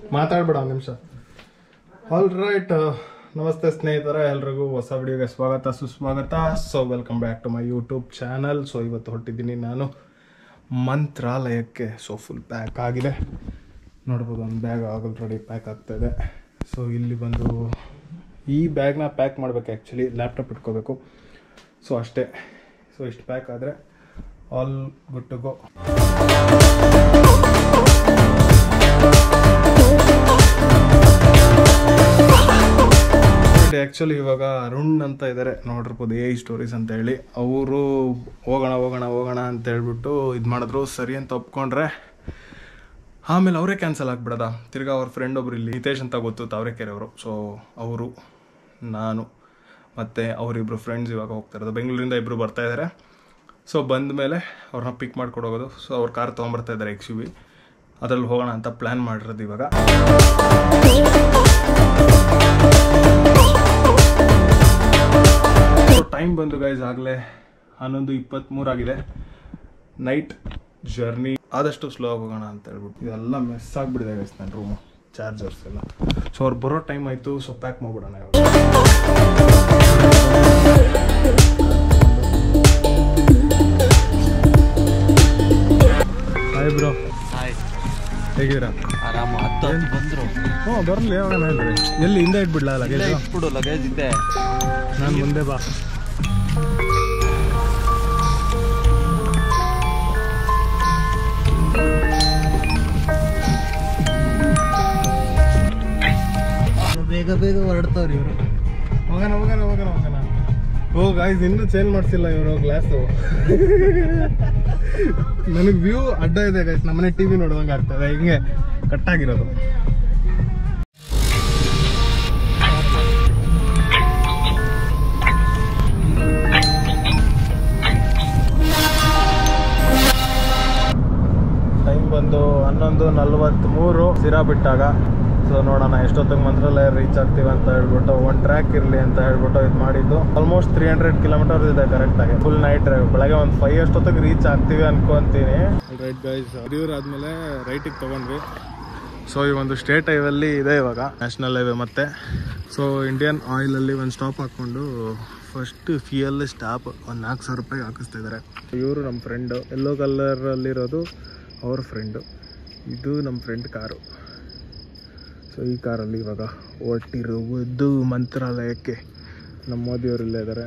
ಮಾತಾಡ್ಬೇಡ ಒಂದು ನಿಮಿಷ. ಆಲ್ ರೈಟ್, ನಮಸ್ತೆ ಸ್ನೇಹಿತರೆ, ಎಲ್ರಿಗೂ ಹೊಸ ವಿಡಿಯೋಗೆ ಸ್ವಾಗತ ಸುಸ್ವಾಗತ. So welcome back to my YouTube channel. So ಇವತ್ತು ಹೊರಟಿದ್ದೀನಿ ನಾನು ಮಂತ್ರಾಲಯಕ್ಕೆ. ಸೊ ಫುಲ್ ಪ್ಯಾಕ್ ಆಗಿದೆ ನೋಡ್ಬೋದು, ಒಂದು ಬ್ಯಾಗ್ ಆಲ್ರೆಡಿ ಪ್ಯಾಕ್ ಆಗ್ತಾಯಿದೆ. ಸೊ ಇಲ್ಲಿ ಬಂದು ಈ ಬ್ಯಾಗ್ನ ಪ್ಯಾಕ್ ಮಾಡಬೇಕು, ಆ್ಯಕ್ಚುಲಿ ಲ್ಯಾಪ್ಟಾಪ್ ಇಟ್ಕೋಬೇಕು. ಸೊ ಅಷ್ಟೇ. ಸೊ ಇಷ್ಟು ಪ್ಯಾಕ್ ಆದರೆ all good to go. Actually ಇವಾಗ ಅರುಣ್ ಅಂತ ಇದ್ದಾರೆ, ನೋಡಿರ್ಬೋದು, AI ಸ್ಟೋರೀಸ್ ಅಂತ ಹೇಳಿ. ಅವರು ಹೋಗೋಣ ಅಂತ ಹೇಳ್ಬಿಟ್ಟು ಇದು ಮಾಡಿದ್ರು. ಸರಿ ಅಂತ ಒಪ್ಕೊಂಡ್ರೆ ಆಮೇಲೆ ಅವರೇ ಕ್ಯಾನ್ಸಲ್ ಆಗಿಬಿಡೋದ. ತಿರ್ಗಾ ಅವ್ರ ಫ್ರೆಂಡ್ ಒಬ್ರು ಇಲ್ಲಿ ಹಿತೇಶ್ ಅಂತ ಗೊತ್ತು, ತಾವರೆಕೆರೆ ಅವರು. ಸೊ ಅವರು, ನಾನು ಮತ್ತು ಅವರಿಬ್ಬರು ಫ್ರೆಂಡ್ಸ್ ಇವಾಗ ಹೋಗ್ತಾ ಇರೋದು. ಬೆಂಗಳೂರಿಂದ ಇಬ್ಬರು ಬರ್ತಾಯಿದ್ದಾರೆ. ಸೊ ಬಂದ ಮೇಲೆ ಅವ್ರನ್ನ ಪಿಕ್ ಮಾಡ್ಕೊಂಡು ಹೋಗೋದು. ಸೊ ಅವ್ರ ಕಾರ್ ತೊಗೊಂಬರ್ತಾ ಇದ್ದಾರೆ XUV, ಅದರಲ್ಲಿ ಹೋಗೋಣ ಅಂತ ಪ್ಲ್ಯಾನ್ ಮಾಡಿರೋದು ಇವಾಗ. ಟೈಮ್ ಬಂದು ಗೈಸ್ ಆಗಲೇ 11:23 ಆಗಿದೆ. ನೈಟ್ ಜರ್ನಿ, ಆದಷ್ಟು ಸ್ಲೋ ಆಗಿ ಹೋಗೋಣ ಅಂತ ಹೇಳ್ಬಿಟ್ಟು ಇದೆಲ್ಲ ಮೆಸ್ ಆಗಿಬಿಟ್ಟಿದೆ ಗೈಸ್ ನನ್ನ ರೂಮು, ಚಾರ್ಜರ್ಸ್ ಎಲ್ಲ. ಸೊ ಅವ್ರು ಬರೋ ಟೈಮ್ ಆಯಿತು. ಸೊ ಪ್ಯಾಕ್ ಮಾಡ್ಬಿಡೋಣ ಇವಾಗ. Hi bro. ಹಾಯ್, ಹೇಗಿದ್ದೀರಾ? ಆರಾಮ. 10 ಬಂದ್ರು. ಹ್ಞೂ ಬರಲಿ, ಯಾವಾಗ ಹೇಳ್ರಿ. ಎಲ್ಲಿ ಹಿಂದೆ ಇಟ್ಬಿಡ್ಲಾ ಲಗೇಜ್? ಇಟ್ಬಿಡು, ಲಗೇಜ್ ಇದೆ. ನಾನು ಮುಂದೆ ಬಾ. ಬೇಗ ಬೇಗ ಹೊರಡ್ತಾವ್ರಿ ಇವರು. ಹೋಗೋಣ. ಓ ಗಾಯ್ಸ್, ಇನ್ನೂ ಚೇಂಜ್ ಮಾಡಿಸಿಲ್ಲ ಇವರು ಗ್ಲಾಸು. ನನಗೆ ವ್ಯೂ ಅಡ್ಡ ಇದೆ ಗೈಸ್, ನಮ್ಮನೆ TV ನೋಡುವಂಗೆ ಆಗ್ತದೆ, ಹಿಂಗೆ ಕಟ್ಟಾಗಿರೋದು. ಟೈಮ್ ಬಂದು 11:43 ಸಿರಾ ಬಿಟ್ಟಾಗ. ಸೊ ನೋಡೋಣ ಎಷ್ಟೊತ್ತಿಗೆ ಮಂತ್ರಾಲಯ ರೀಚ್ ಆಗ್ತೀವಿ ಅಂತ ಹೇಳ್ಬಿಟ್ಟು, ಒಂದು ಟ್ರ್ಯಾಕ್ ಇರಲಿ ಅಂತ ಹೇಳ್ಬಿಟ್ಟು ಇದು ಮಾಡಿದ್ದು. ಆಲ್ಮೋಸ್ಟ್ 300 ಕಿಲೋಮೀಟರ್ ಇದೆ ಕರೆಕ್ಟಾಗಿ. Full night drive. ಬೆಳಗ್ಗೆ ಒಂದು 5 ಅಷ್ಟೊತ್ತಿಗೆ ರೀಚ್ ಆಗ್ತೀವಿ ಅನ್ಕೊಂತೀನಿ. ರೈಟ್ ಗೈಸ್, ಅರಿಯೂರು ಆದಮೇಲೆ ರೈಟಿಗೆ ತೊಗೊಂಡ್ವಿ. ಸೊ ಈ ಒಂದು ಸ್ಟೇಟ್ ಹೈವಲ್ಲಿ ಇದೆ ಇವಾಗ, ನ್ಯಾಷನಲ್ ಹೈವೇ ಮತ್ತೆ. ಸೊ ಇಂಡಿಯನ್ ಆಯಿಲಲ್ಲಿ ಒಂದು ಸ್ಟಾಪ್ ಹಾಕ್ಕೊಂಡು ಫಸ್ಟ್ ಫ್ಯೂಯಲ್ ಸ್ಟಾಪ್ ಒಂದು 4,000 ರೂಪಾಯಿಗೆ ಹಾಕಿಸ್ತಾ ಇದ್ದಾರೆ. ಇವರು ನಮ್ಮ ಫ್ರೆಂಡು, ಯೆಲ್ಲೋ ಕಲರಲ್ಲಿರೋದು ಅವ್ರ ಫ್ರೆಂಡು, ಇದು ನಮ್ಮ ಫ್ರೆಂಡ್ ಕಾರು. ಸೊ ಈ ಕಾರಲ್ಲಿ ಇವಾಗ ಹೊರಟಿರುವುದು ಮಂತ್ರಾಲಯಕ್ಕೆ. ನಮ್ಮ ಮೋದಿಯವರು ಇಲ್ಲೇ ಇದ್ದಾರೆ.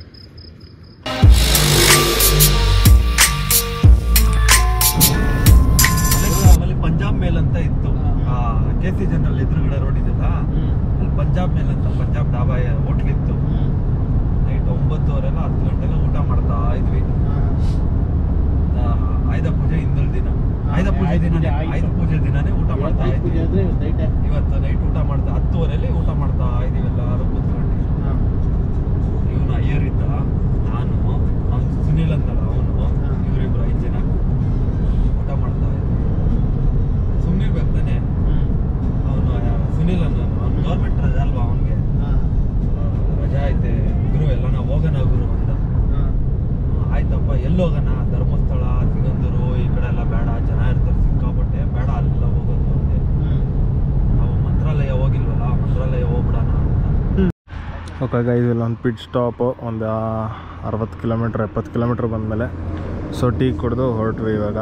ಆಮೇಲೆ ಪಂಜಾಬ್ ಮೇಲ್ ಅಂತ ಇತ್ತು, KC ಜನರಲ್ ಎದುರುಗಡೆ ರೋಡ್ ಇದೆಲ್ಲ, ಅಲ್ಲಿ ಪಂಜಾಬ್ ಮೇಲ್ ಅಂತ, ಪಂಜಾಬ್ ಡಾಬಾ ಹೋಟ್ಲ್ ಇತ್ತು. ನೈಟ್ 9:30 10 ಗಂಟೆಗೆ ಊಟ ಮಾಡ್ತಾ ಇದ್ವಿ. ಆಯುಧ ಪೂಜೆ ಹಿಂದಿನ ದಿನ, ಆಯುಧ ಪೂಜೆ ದಿನನೇ ಊಟ ಮಾಡ್ತಾ ಇದ್ವಿ. ಇವತ್ತು ನೈಟ್ ಊಟ ಮಾಡ್ತಾ 10:30 ಊಟ ಮಾಡ್ತಾ ಇದೀವಿ ಎಲ್ಲರೂ ಕೂತ್ಕೊಂಡು. ಇವನು ಅಯ್ಯರ್ ಇದ್ದ, ನಾನು, ಅವ್ನು ಸುನಿಲ್ ಅಂತಲ್ಲ ಅವನು, ಇವರಿಬ್ರು 5 ಜನ ಊಟ ಮಾಡ್ತಾ ಇದ್ವಿ. ಸುಮ್ಮನೆ ಬರ್ತಾನೆ ಅವನು, ಸುನಿಲ್ ಅನ್ನೋನು. ಅವ್ನು ಗೌರ್ಮೆಂಟ್ ರಜಾ ಅಲ್ವಾ, ಅವನಿಗೆ ರಜಾ ಐತೆ ಗುರು, ಎಲ್ಲ ನಾವು ಹೋಗೋಣ ಗುರು ಅಂತ. ಆಯ್ತಪ್ಪ, ಎಲ್ಲಿ ಹೋಗೋಣ? ಧರ್ಮಸ್ಥಳ, ಸಿಗಂದೂರು, ಈ ಕಡೆ ಎಲ್ಲ ಬೇಡ, ಜನ ಇರ್ತಾರೆ ಸಿಕ್ಕಾಪಟ್ಟೆ, ಬೇಡ ಅಲ್ಲೆಲ್ಲ ಹೋಗೋದು ಅಂದೆ. ನಾವು ಮಂತ್ರಾಲಯ ಹೋಗಿಲ್ವಲ್ಲ, ಮಂತ್ರಾಲಯ ಹೋಗ್ಬಿಡೋಣ ಅಂತ. ಓಕೆ ಗೈಸ್, ಇಲ್ಲಿ ಒಂದು ಪಿಟ್ ಸ್ಟಾಪು, ಒಂದು 60 ಕಿಲೋಮೀಟ್ರ್ 70 ಕಿಲೋಮೀಟ್ರ್ ಬಂದಮೇಲೆ. ಸೊ ಟೀ ಕುಡಿದು ಹೊರಟ್ವಿ ಇವಾಗ.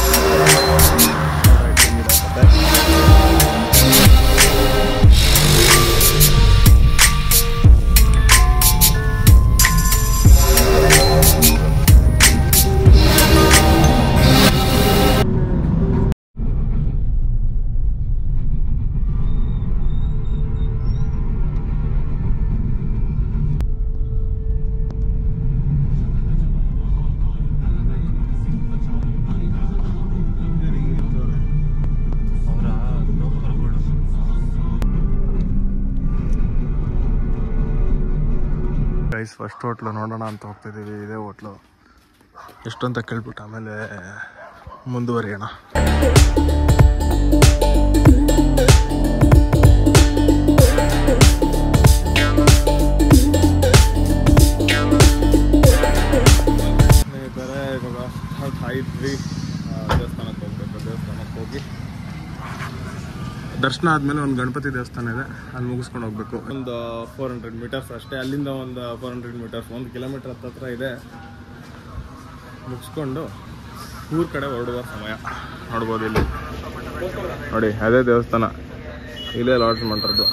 ಫಸ್ಟ್ ಹೋಟ್ಲು ನೋಡೋಣ ಅಂತ ಹೋಗ್ತಿದ್ದೀವಿ. ಇದೇ ಹೋಟ್ಲು. ಎಷ್ಟು ಅಂತ ಕೇಳ್ಬಿಟ್ಟು ಆಮೇಲೆ ಮುಂದುವರಿಯೋಣ. ಇವಾಗ ಇದ್ವಿ, ದೇವಸ್ಥಾನಕ್ಕೆ ಹೋಗ್ಬೇಕು. ದೇವಸ್ಥಾನಕ್ಕೆ ಹೋಗಿ ದರ್ಶನ ಆದಮೇಲೆ ಒಂದು ಗಣಪತಿ ದೇವಸ್ಥಾನ ಇದೆ, ಅಲ್ಲಿ ಮುಗಿಸ್ಕೊಂಡು ಹೋಗ್ಬೇಕು. ಒಂದು 400 ಮೀಟರ್ಸ್ ಅಷ್ಟೇ, ಅಲ್ಲಿಂದ ಒಂದು 400 ಮೀಟರ್ಸ್, 1 ಕಿಲೋಮೀಟರ್ ಹತ್ರ ಇದೆ. ಮುಗಿಸ್ಕೊಂಡು ಊರ ಕಡೆ ಹೊರಡುವ ಸಮಯ. ನೋಡ್ಬೋದು ಇಲ್ಲಿ ನೋಡಿ, ಅದೇ ದೇವಸ್ಥಾನ, ಇಲ್ಲೇ ಲಾಡ್ಜ್ ಮಾಡಿರೋದು.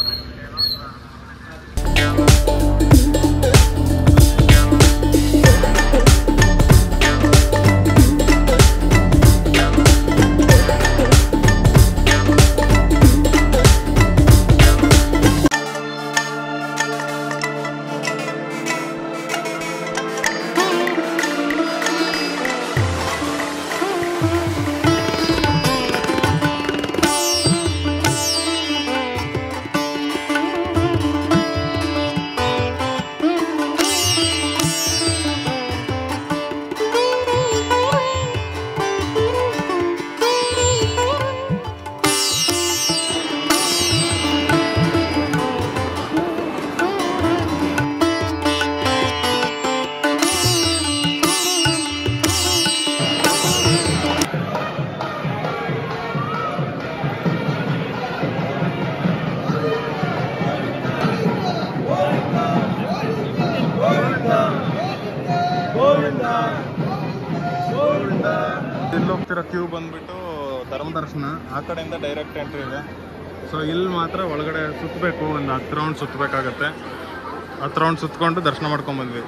ಇಲ್ಲಿ ಹೋಗ್ತಿರೋ ಕ್ಯೂ ಬಂದ್ಬಿಟ್ಟು ಧರ್ಮದರ್ಶನ, ಆ ಕಡೆಯಿಂದ ಡೈರೆಕ್ಟ್ ಎಂಟ್ರಿ ಇದೆ. ಸೊ ಇಲ್ಲಿ ಮಾತ್ರ ಒಳಗಡೆ ಸುತ್ತಬೇಕು, ಒಂದು 10 ರೌಂಡ್ ಸುತ್ತಬೇಕಾಗತ್ತೆ. 10 ರೌಂಡ್ ಸುತ್ತಕೊಂಡು ದರ್ಶನ ಮಾಡ್ಕೊಂಡು ಬಂದ್ವಿ.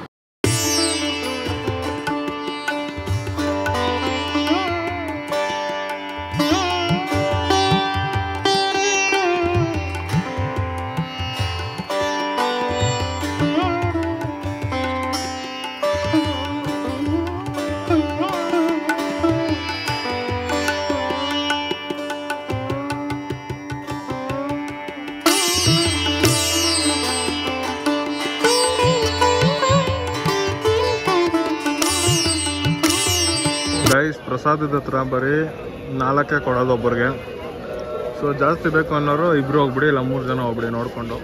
ಗೈಸ್, ಪ್ರಸಾದದ ಹತ್ರ ಬರೀ 4 ಕೊಡೋದು ಒಬ್ಬರಿಗೆ. ಸೊ ಜಾಸ್ತಿ ಬೇಕು ಅನ್ನೋರು 2 ಹೋಗ್ಬಿಡಿ, ಇಲ್ಲ 3 ಜನ ಹೋಗ್ಬಿಡಿ ನೋಡಿಕೊಂಡು.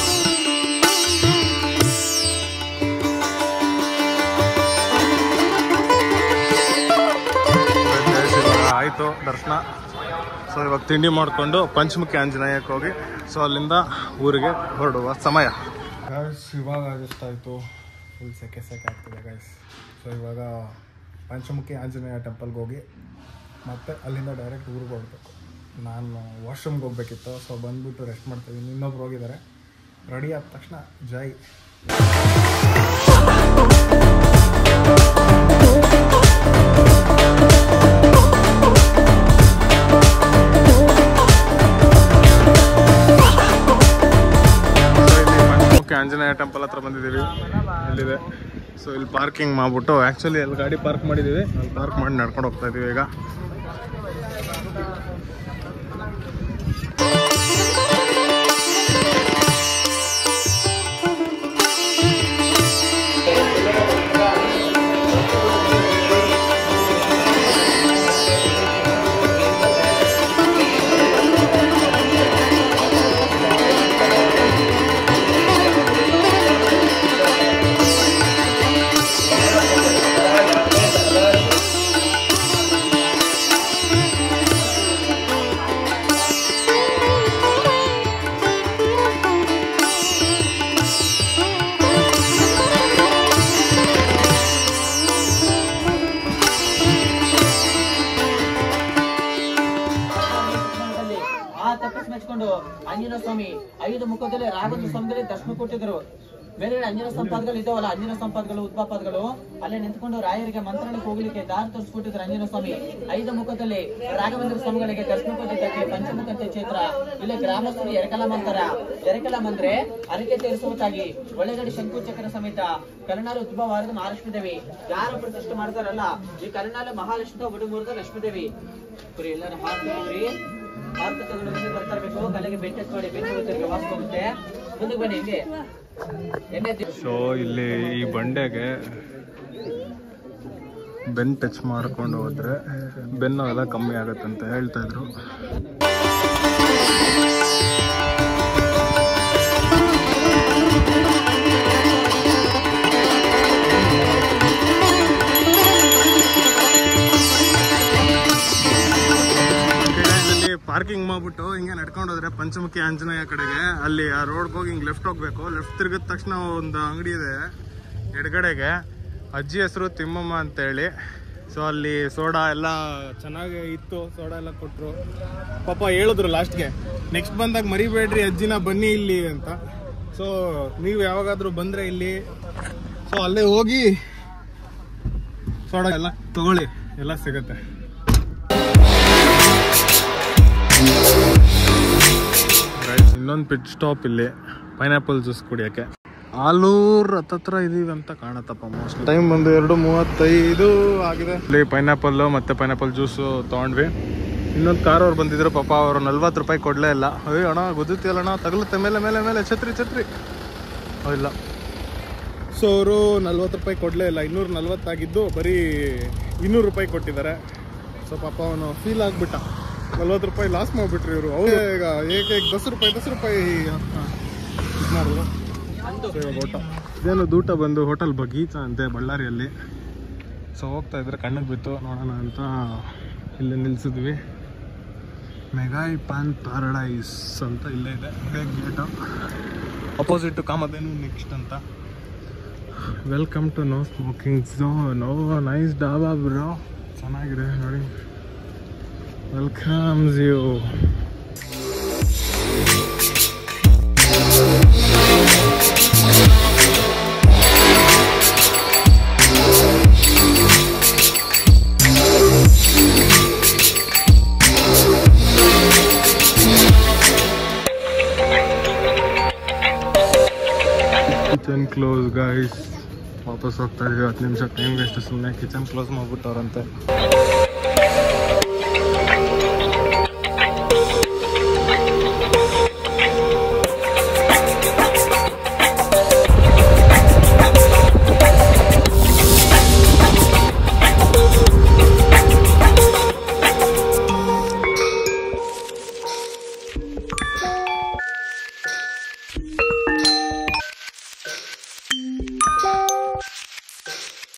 ಆಯಿತು ದರ್ಶನ. ಸೊ ಇವಾಗ ತಿಂಡಿ ಮಾಡಿಕೊಂಡು ಪಂಚಮುಖಿ ಆಂಜನೇಯಕ್ಕೆ ಹೋಗಿ, ಸೊ ಅಲ್ಲಿಂದ ಊರಿಗೆ ಹೊರಡುವ ಸಮಯ. ಗೈಸ್, ಇವಾಗ ಆಯಿತು, ಫುಲ್ ಸೆಕೆ ಆಗ್ತಿದೆ ಗೈಸ್. ಸೊ ಇವಾಗ ಪಂಚಮುಖಿ ಆಂಜನೇಯ ಟೆಂಪಲ್ಗೆ ಹೋಗಿ ಮತ್ತೆ ಅಲ್ಲಿಂದ ಡೈರೆಕ್ಟ್ ಊರಿಗೆ ಹೋಗ್ಬೇಕು. ನಾನು ವಾಶ್ರೂಮ್ಗೆ ಹೋಗ್ಬೇಕಿತ್ತು, ಸೊ ಬಂದುಬಿಟ್ಟು ರೆಸ್ಟ್ ಮಾಡ್ತಾಯಿದ್ದೀನಿ. ಇನ್ನೊಬ್ರು ಹೋಗಿದ್ದಾರೆ. ರೆಡಿ ಆದ ತಕ್ಷಣ ಜೈ. ಪಂಚಮುಖಿ ಆಂಜನೇಯ ಟೆಂಪಲ್ ಹತ್ರ ಬಂದಿದ್ದೀವಿ. ಇಲ್ಲಿದೆ. ಸೊ ಇಲ್ಲಿ ಪಾರ್ಕಿಂಗ್ ಮಾಡ್ಬಿಟ್ಟು, ಆ್ಯಕ್ಚುಲಿ ಅಲ್ಲಿ ಗಾಡಿ ಪಾರ್ಕ್ ಮಾಡಿದ್ದೀವಿ, ಅಲ್ಲಿ ಪಾರ್ಕ್ ಮಾಡಿ ನಡ್ಕೊಂಡು ಹೋಗ್ತಾ ಇದ್ದೀವಿ ಈಗ. ಆಂಜನೇಯ ಸ್ವಾಮಿ 5 ಮುಖದಲ್ಲಿ ರಾಘವೇಂದ್ರ ಸ್ವಾಮಿಗಳಿಗೆ ದರ್ಶನ ಕೊಟ್ಟಿದ್ರು. ಬೇರೆ ಅಂಜನ ಸಂಪಾದಗಳು ಇದಾವಲ್ಲ, ಅಂಜನ ಸಂಪಾದಗಳು, ಉದ್ಭಾಪದಗಳು, ಅಲ್ಲೇ ನಿಂತ್ಕೊಂಡು ರಾಯರಿಗೆ ಮಂತ್ರಣಕ್ಕೆ ಹೋಗ್ಲಿಕ್ಕೆ ದಾರಿ ತೋರಿಸ್ಕೊಟ್ಟಿದ್ರು. ಅಂಜನ ಸ್ವಾಮಿ 5 ಮುಖದಲ್ಲಿ ರಾಘವೇಂದ್ರ ಸ್ವಾಮಿಗಳಿಗೆ ದರ್ಶನ ಕೊಟ್ಟಿದ್ದಕ್ಕೆ ಪಂಚಮುಖಂತೆ ಕ್ಷೇತ್ರ. ಇಲ್ಲಿ ಗ್ರಾಮಸ್ಥರು ಎರೆಕಲ ಮಂದ್ರೆ ಅರಿಕೆ ತೀರಿಸುವುದಾಗಿ ಒಳ್ಳೆಗಡಿ ಶಂಕುಚಕ್ರ ಸಮೇತ ಕರುಣಾಲು ಉದ್ಭವವಾದ ಮಹಾಲಕ್ಷ್ಮೀ ದೇವಿ ಯಾರು ಪ್ರತಿಷ್ಠೆ ಮಾಡ್ತಾರಲ್ಲ, ಈ ಕರುಣಾಲು ಮಹಾಲಕ್ಷ್ಮಿ ಒಡುಮೂರ್ತ ಲಕ್ಷ್ಮೀ ದೇವಿ ಎಲ್ಲರೂ ಹಾಕಿ ಬರ್ತಾರಬೇಕು. ಕಲೆಗೆ ಬೆಂಟ್ ಹಚ್ಕೊಳ್ಳಿ, ಬೆಂಟ್ ವಾಸ ಹೋಗುತ್ತೆ. ಮುಂದಕ್ಕೆ ಬನ್ನಿ. ಹಿಂಗೆ ಸೊ ಇಲ್ಲಿ ಈ ಬಂಡೆಗೆ ಬೆನ್ ಟಚ್ ಮಾಡ್ಕೊಂಡು ಹೋದ್ರೆ ಬೆನ್ನು ಎಲ್ಲ ಕಮ್ಮಿ ಆಗುತ್ತೆ ಅಂತ ಹೇಳ್ತಾ ಇದ್ರು. ಪಾರ್ಕಿಂಗ್ ಮಾಡ್ಬಿಟ್ಟು ಹಿಂಗೆ ನಡ್ಕೊಂಡು ಹೋದ್ರೆ ಪಂಚಮುಖಿ ಆಂಜನೇಯ ಕಡೆಗೆ, ಅಲ್ಲಿ ಆ ರೋಡ್ಗೆ ಹೋಗಿ ಹಿಂಗೆ ಲೆಫ್ಟ್ ಹೋಗ್ಬೇಕು. ಲೆಫ್ಟ್ ತಿರುಗಿದ ತಕ್ಷಣ ಒಂದು ಅಂಗಡಿ ಇದೆ ಎಡಗಡೆಗೆ, ಅಜ್ಜಿ ಹೆಸರು ತಿಮ್ಮಮ್ಮ ಅಂತೇಳಿ. ಸೊ ಅಲ್ಲಿ ಸೋಡಾ ಎಲ್ಲ ಚೆನ್ನಾಗಿ ಇತ್ತು, ಸೋಡಾ ಎಲ್ಲ ಕೊಟ್ಟರು. ಪಾಪ ಹೇಳಿದ್ರು ಲಾಸ್ಟ್ಗೆ, ನೆಕ್ಸ್ಟ್ ಬಂದಾಗ ಮರಿಬೇಡ್ರಿ ಅಜ್ಜಿನ, ಬನ್ನಿ ಇಲ್ಲಿ ಅಂತ. ಸೊ ನೀವು ಯಾವಾಗಾದ್ರೂ ಬಂದರೆ ಇಲ್ಲಿ ಸೊ ಅಲ್ಲೇ ಹೋಗಿ ಸೋಡಾ ಎಲ್ಲ ತಗೊಳ್ಳಿ, ಎಲ್ಲ ಸಿಗುತ್ತೆ. ಇನ್ನೊಂದು ಪಿಟ್ ಸ್ಟಾಪ್ ಇಲ್ಲಿ ಪೈನಾಪಲ್ ಜ್ಯೂಸ್ ಕುಡಿಯೋಕ್ಕೆ. ಆಲೂರ್ ಹತ್ತತ್ರ ಇದೀವಿ ಅಂತ ಕಾಣತ್ತಪ್ಪ. ಮೋಸ್ಟ್ಲಿ ಟೈಮ್ ಬಂದು 2:35 ಆಗಿದೆ. ಇಲ್ಲಿ ಪೈನಾಪಲ್ ಮತ್ತೆ ಪೈನಾಪಲ್ ಜ್ಯೂಸು ತೊಗೊಂಡ್ವಿ. ಇನ್ನೊಂದು ಕಾರ್ ಅವ್ರು ಬಂದಿದ್ರು, ಪಾಪ ಅವರು 40 ರೂಪಾಯಿ ಕೊಡಲೇ ಇಲ್ಲ. ಅಯ್ಯೋ ಅಣ್ಣ ಗೊತ್ತಿಲ್ಲ ಅಣ್ಣ, ತಗಲುತ್ತೆ ಮೇಲೆ ಮೇಲೆ ಮೇಲೆ ಛತ್ರಿ ಇಲ್ಲ. ಸೊ ಅವರು 40 ರೂಪಾಯಿ ಕೊಡಲೇ ಇಲ್ಲ, 240 ಆಗಿದ್ದು ಬರೀ 200 ರೂಪಾಯಿ ಕೊಟ್ಟಿದ್ದಾರೆ. ಸೊ ಪಾಪ ಅವನು ಫೀಲ್ ಆಗಿಬಿಟ್ಟ, 40 ರೂಪಾಯಿ ಲಾಸ್ ಮಾಡಿಬಿಟ್ರಿ ಇವರು. ಅವ್ರು ಈಗ ಏಕೆ 10 ರೂಪಾಯಿ ಮಾಡಿದ್ರು. ಊಟ ಇದೇನು ದೂಟ ಬಂದು ಹೋಟೆಲ್ ಬಗೀಚಾ ಅಂತೆ ಬಳ್ಳಾರಿಯಲ್ಲಿ. ಸೊ ಹೋಗ್ತಾ ಇದ್ರೆ ಕಣ್ಣಿಗೆ ಬಿತ್ತು, ನೋಡೋಣ ಅಂತ ಇಲ್ಲೇ ನಿಲ್ಸಿದ್ವಿ. ಮೆಗಾಯ್ ಪಾನ್ ಪ್ಯಾರಡೈಸ್ ಅಂತ ಇಲ್ಲೇ ಇದೆ ಗೇಟು, ಅಪೋಸಿಟ್ ಕಾಮಧೇನು ನೆಕ್ಸ್ಟ್ ಅಂತ. Welcome to no smoking zone. Oh nice dhaba bro, ಚೆನ್ನಾಗಿದೆ ನೋಡಿ. Welcomes you. Kitchen close guys, ವಾಪಸ್ ಹೋಗ್ತಾ ಇದೀವಿ. 10 ನಿಮಿಷ ಟೈಮ್ ವೇಸ್ಟ್, ಸುಮ್ಮನೆ ಕಿಚನ್ ಕ್ಲೋಸ್ ಮಾಡ್ಬಿಟ್ಟವ್ರಂತೆ.